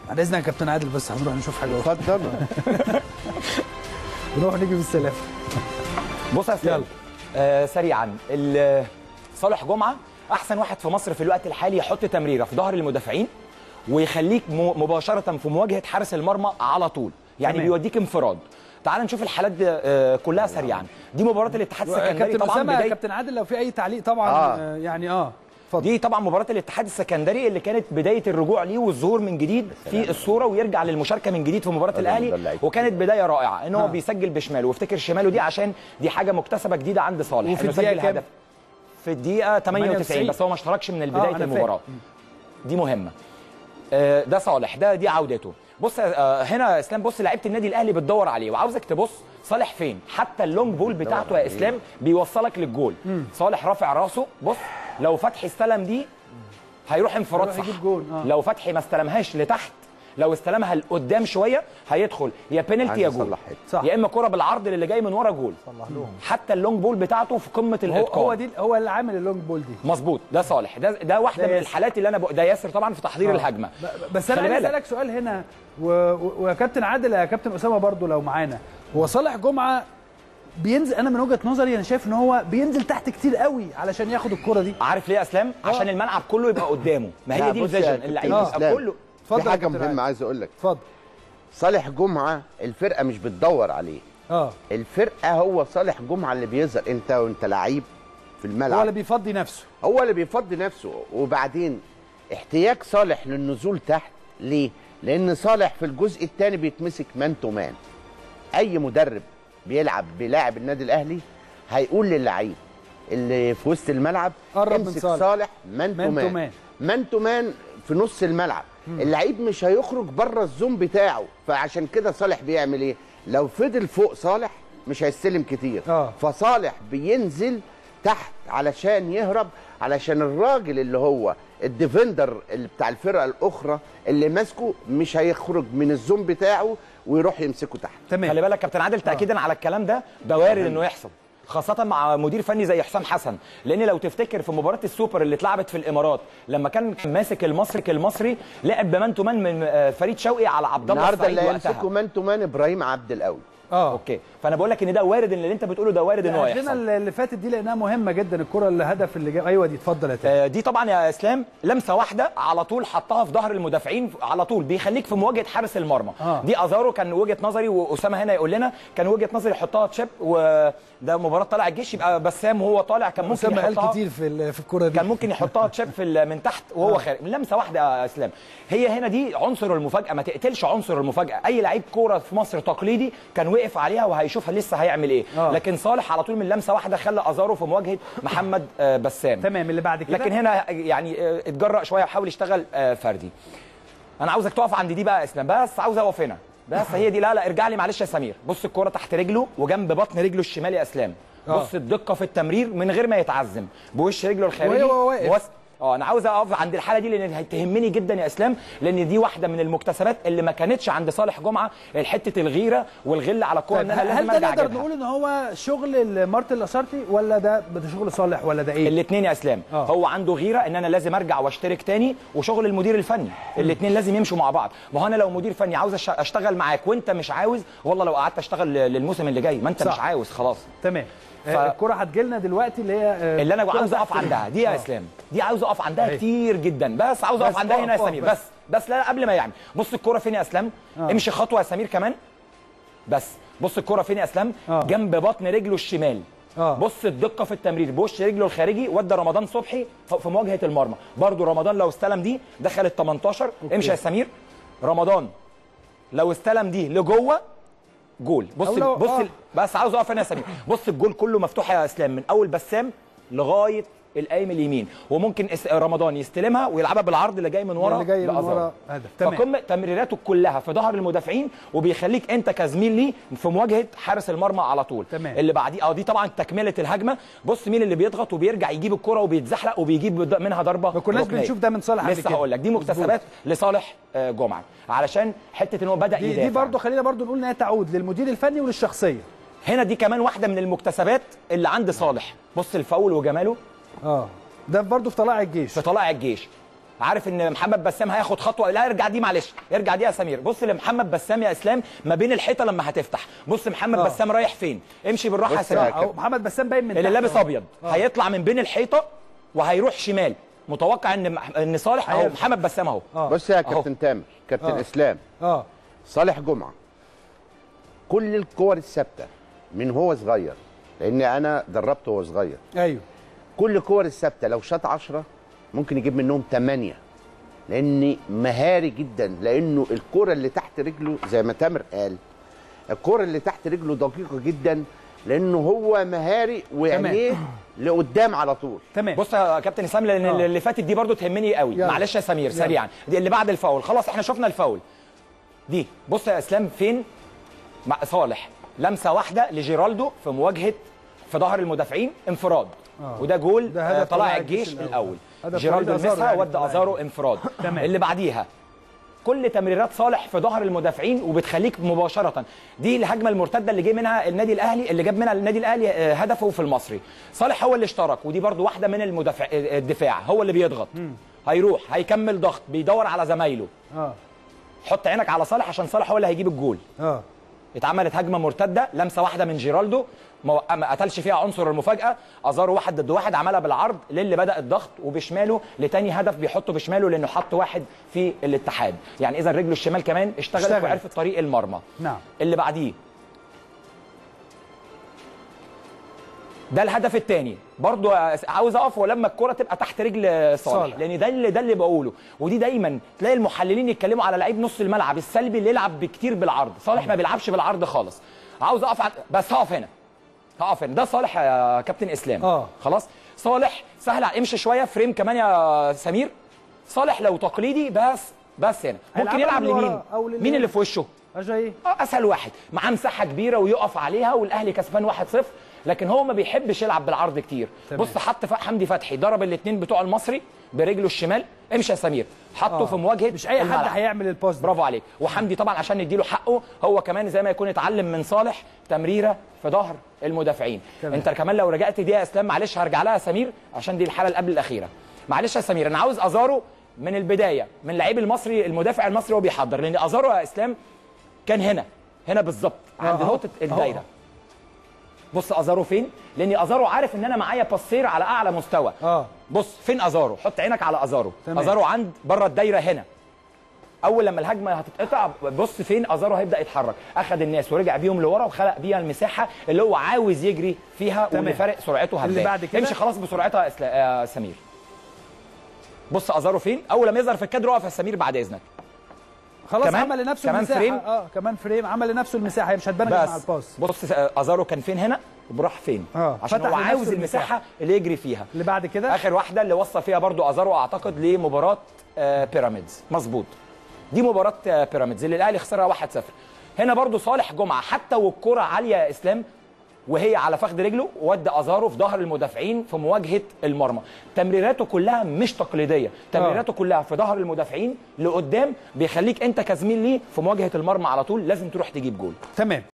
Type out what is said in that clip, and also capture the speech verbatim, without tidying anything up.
بعد اذنك يا كابتن عادل بس هنروح نشوف حاجه. اتفضل. نروح نيجي بالسلافه. بص يا سيدي آه سريعا، صالح جمعه احسن واحد في مصر في الوقت الحالي يحط تمريره في ظهر المدافعين ويخليك مباشره في مواجهه حارس المرمى على طول، يعني تمام. بيوديك انفراد. تعال نشوف الحالات دي آه كلها سريعا. دي مباراه الاتحاد السكندري طبعا. بداية كابتن عادل لو في اي تعليق طبعا. آه. آه يعني اه فضل. دي طبعا مباراه الاتحاد السكندري اللي كانت بدايه الرجوع ليه والظهور من جديد في الصوره ويرجع للمشاركه من جديد في مباراه الاهلي، وكانت بدايه رائعه ان هو آه. بيسجل بشماله، وافتكر شماله دي عشان دي حاجه مكتسبه جديده عند صالح. وفي الدقيقه كام؟ في الدقيقه ثمانية وتسعين، بس هو ما اشتركش من بدايه آه المباراه. دي مهمه. آه ده صالح، ده دي عودته. بص آه هنا اسلام، بص لعيبه النادي الاهلي بتدور عليه، وعاوزك تبص صالح فين. حتى اللونج بول بتاعته يا اسلام بيوصلك للجول. مم. صالح رافع راسه، بص لو فتحي استلم دي هيروح انفراد صح. آه. لو فتحي ما استلمهاش لتحت، لو استلمها لقدام شويه هيدخل يا بينالتي يا جول، يا اما كره بالعرض اللي جاي من ورا جول. صلح لهم. حتى اللونج بول بتاعته في قمه الاتقان. هو دي هو اللي عامل اللونج بول دي. مظبوط، ده صالح، ده ده واحده من الحالات اللي انا ب... ده ياسر طبعا في تحضير آه. الهجمه. بس انا عايز اسالك سؤال هنا ويا كابتن عادل يا كابتن اسامه برضو لو معانا. هو صالح جمعه بينزل، انا من وجهه نظري انا شايف ان هو بينزل تحت كتير قوي علشان ياخد الكره دي. عارف ليه يا اسلام؟ آه. عشان الملعب كله يبقى قدامه، ما هي دي الفيجن، اللعيب يبقى كله. في حاجه مهمه عايز اقول لك. اتفضل. صالح جمعه الفرقه مش بتدور عليه. اه الفرقه هو صالح جمعه اللي بيظهر. انت وانت لعيب في الملعب هو اللي بيفضي نفسه، هو اللي بيفضي نفسه. وبعدين احتياج صالح للنزول تحت ليه؟ لان صالح في الجزء الثاني بيتمسك مان تو مان. اي مدرب بيلعب بلاعب النادي الاهلي هيقول للعيب اللي في وسط الملعب امسك صالح, صالح مان تو مان. مان تو مان في نص الملعب. مم. اللعيب مش هيخرج بره الزوم بتاعه. فعشان كده صالح بيعمل ايه؟ لو فضل فوق صالح مش هيستلم كتير. آه. فصالح بينزل تحت علشان يهرب، علشان الراجل اللي هو الديفندر اللي بتاع الفرقه الاخرى اللي ماسكه مش هيخرج من الزوم بتاعه ويروح يمسكه تحت. تمام. خلي بالك كابتن عادل تاكيدا آه. على الكلام ده، ده وارد انه يحصل، خاصة مع مدير فني زي حسام حسن. لأن لو تفتكر في مباراة السوبر اللي اتلعبت في الإمارات لما كان ماسك المصري المصري لعب بمان تو مان من فريد شوقي على عبد الله السعيد. النهارده اللي يمسكه مان تو مان ابراهيم عبد القوي. اه اوكي، فانا بقول لك ان ده وارد، ان اللي انت بتقوله ده وارد ان هو يحصل. الهجمه اللي فاتت دي لانها مهمه جدا، الكره اللي هدف اللي جاي. ايوه دي اتفضل يا آه دي طبعا يا اسلام لمسه واحده على طول حطها في ظهر المدافعين على طول، بيخليك في مواجهه حارس المرمى. آه. دي ازارو كان وجهه نظري، واسامه هنا يقول لنا كان وجهه نظري يحطها تشيب، وده مباراه طلع الجيش يبقى بسام وهو طالع كان ممكن يحطها. قال كتير في في الكره دي، كان ممكن يحطها تشيب في من تحت وهو آه. خارج. لمسه واحده يا اسلام. هي هنا دي عنصر المفاجاه، ما تقتلش عنصر المفاجاه. اي لعيب كوره في مصر تقليدي كان وقف عليها وهيشوفها لسه هيعمل ايه. آه. لكن صالح على طول من لمسه واحده خلى ازارو في مواجهه محمد آه بسام. تمام. اللي بعد كده لكن هنا يعني آه اتجرأ شويه وحاول يشتغل آه فردي. انا عاوزك تقف عند دي بقى يا اسلام، بس عاوز اقف هنا بس. هي دي. لا لا ارجع لي معلش يا سمير. بص الكوره تحت رجله وجنب بطن رجله الشمال يا اسلام. آه. بص الدقه في التمرير من غير ما يتعزم، بوش رجله الخارجي وهو واقف. اه انا عاوز اقف عند الحاله دي لان هتهمني جدا يا اسلام، لان دي واحده من المكتسبات اللي ما كانتش عند صالح جمعه، حته الغيره والغل على الكوره. ان انا لازم ارجع. هل ده نقدر نقول ان هو شغل مارتن لاسارتي ولا ده شغل صالح ولا ده ايه؟ الاثنين يا اسلام. أوه. هو عنده غيره ان انا لازم ارجع واشترك تاني، وشغل المدير الفني. الاثنين لازم يمشوا مع بعض. ما هو انا لو مدير فني عاوز اشتغل معاك وانت مش عاوز، والله لو قعدت اشتغل للموسم اللي جاي ما انت صح. مش عاوز خلاص. تمام. ف... الكرة هتجي لنا دلوقتي اللي هي اللي انا عاوز اقف عندها دي يا آه. اسلام. دي عاوز اقف عندها هي. كتير جدا، بس عاوز اقف عندها هنا يا سمير. بس بس لا قبل ما يعني بص الكرة فين يا اسلام. آه. امشي خطوه يا سمير كمان. بس بص الكرة فين يا اسلام. آه. جنب بطن رجله الشمال. آه. بص الدقه في التمرير بوش رجله الخارجي. ودى رمضان صبحي في مواجهه المرمى برضو. رمضان لو استلم دي دخل ال تمنتاشر. أوكي. امشي يا سمير. رمضان لو استلم دي لجوه جول. بص بص آه. بس عاوز اقف انا يا سمير. بص الجول كله مفتوح يا اسلام من اول بسام لغايه القايم اليمين، وممكن رمضان يستلمها ويلعبها بالعرض اللي جاي من ورا اللي جاي من ورا هدف. تمام. فقمه تمريراته كلها في ظهر المدافعين، وبيخليك انت كزميل ليه في مواجهه حارس المرمى على طول. تمام. اللي بعديه اه دي طبعا تكمله الهجمه. بص مين اللي بيضغط وبيرجع يجيب الكره وبيتزحلق وبيجيب منها ضربه. ما كناش بنشوف ده من صالح. لسه هقول لك دي مكتسبات لصالح جمعه، علشان حته ان هو بدا دي يدافع. دي برضه خلينا برضه نقول انها تعود للمدير الفني وللشخصيه. هنا دي كمان واحده من المكتسبات اللي عند صالح. بص الفاول وجماله. اه ده برضه في طلائع الجيش. في طلائع الجيش عارف ان محمد بسام هياخد خطوه، لا ارجع دي معلش، ارجع دي يا سمير. بص لمحمد بسام يا اسلام ما بين الحيطه لما هتفتح، بص محمد أوه. بسام رايح فين، امشي بالراحه يا سمير. محمد بسام باين من اللي لابس ابيض هيطلع من بين الحيطه وهيروح شمال، متوقع ان ان صالح اهو محمد بسام اهو. بص يا كابتن تامر، كابتن أوه. اسلام اه صالح جمعه كل الكور الثابته من هو صغير، لان انا دربته وهو صغير. ايوه كل الكور الثابته لو شاط عشرة ممكن يجيب منهم ثمانية، لاني مهاري جدا، لانه الكره اللي تحت رجله زي ما تامر قال، الكره اللي تحت رجله دقيقه جدا، لانه هو مهاري وعينيه لقدام على طول. تمام. بص يا كابتن اسلام، لان أوه. اللي فاتت دي برضو تهمني قوي، معلش يا سمير سريعا، دي اللي بعد الفاول، خلاص احنا شفنا الفاول دي. بص يا اسلام فين مع صالح، لمسه واحده لجيرالدو في مواجهه في ظهر المدافعين انفراد، آه. وده جول ده طلائع الجيش الاول. جيرالدو لمسها يعني ودى ازارو انفراد. اللي بعديها كل تمريرات صالح في ظهر المدافعين وبتخليك مباشره، دي الهجمه المرتده اللي جه منها النادي الاهلي، اللي جاب منها النادي الاهلي هدفه في المصري. صالح هو اللي اشترك، ودي برضو واحده من المدافع الدفاع، هو اللي بيضغط، م. هيروح هيكمل ضغط، بيدور على زمايله. اه حط عينك على صالح عشان صالح هو اللي هيجيب الجول. اه اتعملت هجمه مرتده، لمسه واحده من جيرالدو، ما قتلش فيها عنصر المفاجاه، ازارو واحد ضد واحد، عملها بالعرض للي بدا الضغط وبشماله لتاني هدف بيحطه بشماله، لانه حط واحد في الاتحاد، يعني اذا رجله الشمال كمان اشتغلت اشتغل. وعرفت طريق المرمى. نعم. اللي بعديه ده الهدف الثاني، برضو عاوز اقف ولما الكره تبقى تحت رجل صالح, صالح. لان ده اللي ده اللي بقوله، ودي دايما تلاقي المحللين يتكلموا على لعيب نص الملعب السلبي اللي يلعب بكتير بالعرض، صالح ما بيلعبش بالعرض خالص. عاوز اقف ع... بس هقف هنا هقف هنا، ده صالح يا كابتن اسلام. اه خلاص صالح سهل، امشي شويه فريم كمان يا سمير. صالح لو تقليدي بس بس هنا ممكن يلعب لمين؟ مين اللي في وشه؟ اجاي اه اسهل واحد، معاه مساحه كبيره ويقف عليها، والاهلي كسبان واحد صفر، لكن هو ما بيحبش يلعب بالعرض كتير. تمام. بص حط حمدي فتحي ضرب الاثنين بتوع المصري برجله الشمال، امشي يا سمير، حطه آه. في مواجهه، مش اي حد هيعمل الباس. برافو عليك. وحمدي طبعا عشان نديله حقه، هو كمان زي ما يكون اتعلم من صالح تمريره في ظهر المدافعين. تمام. انت كمان لو رجعت دي يا اسلام، معلش هرجع لها يا سمير عشان دي الحاله اللي قبل الاخيره، معلش يا سمير، انا عاوز ازارو من البدايه، من لعيب المصري المدافع المصري وهو بيحضر، لان ازارو يا اسلام كان هنا هنا بالظبط عند آه. نقطه الدايره. بص ازارو فين؟ لان ازارو عارف ان انا معايا باسير على اعلى مستوى. اه بص فين ازارو؟ حط عينك على ازارو. تمام. ازارو عند بره الدايره هنا. اول لما الهجمه هتتقطع بص فين ازارو هيبدا يتحرك، اخذ الناس ورجع بيهم لورا وخلق بيها المساحه اللي هو عاوز يجري فيها. تمام. واللي فارق سرعته هبان. اللي بعد كده امشي خلاص بسرعتها يا سمير. بص ازارو فين؟ اول لما يظهر في الكادر اقف يا سمير بعد اذنك. خلاص عمل لنفسه كمان المساحه. فريم. اه كمان فريم عمل لنفسه المساحه، هي مش هتبان غير مع الباس. بص ازارو كان فين هنا وراح فين؟ آه. عشان هو عاوز المساحه اللي يجري فيها. اللي بعد كده اخر واحده اللي وصل فيها برضو ازارو اعتقد لمباراه آه بيراميدز، مظبوط، دي مباراه آه بيراميدز اللي الاهلي خسرها واحد صفر. هنا برضو صالح جمعه حتى والكره عاليه يا اسلام وهي على فخذ رجله، ودى ازارو في ظهر المدافعين في مواجهه المرمى. تمريراته كلها مش تقليديه، تمريراته آه. كلها في ظهر المدافعين لقدام، بيخليك انت كزميل ليه في مواجهه المرمى على طول لازم تروح تجيب جول. تمام.